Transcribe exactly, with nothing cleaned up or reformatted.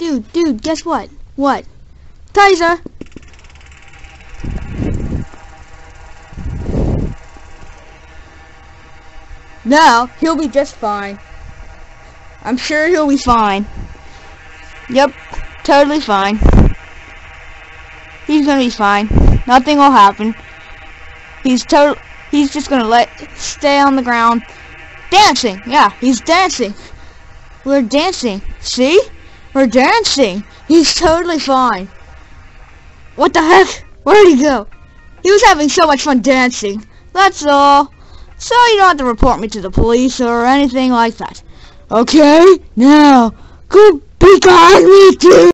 Dude, dude, guess what? What? Taser! Now, he'll be just fine. I'm sure he'll be fine. Yep, totally fine. He's gonna be fine. Nothing will happen. He's total. He's just gonna let stay on the ground, dancing. Yeah, he's dancing. We're dancing. See? We're dancing. He's totally fine. What the heck? Where'd he go? He was having so much fun dancing. That's all. So you don't have to report me to the police or anything like that. Okay? Now, go be kind with you.